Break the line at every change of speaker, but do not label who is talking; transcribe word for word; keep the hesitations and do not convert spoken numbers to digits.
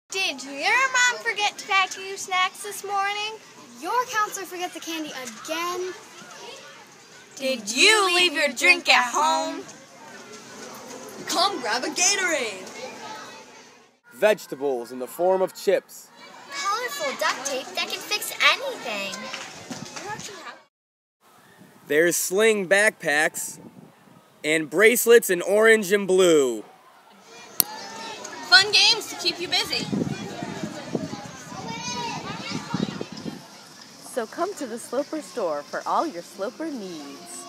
Did your mom forget to pack you snacks this morning?
Did your counselor forget the candy again?
Did you leave your drink at home?
Come grab a Gatorade.
Vegetables in the form of chips.
Colorful duct tape that can fix anything.
There's sling backpacks and bracelets in orange and blue.
Fun games to keep you busy.
So come to the Sloper store for all your Sloper needs.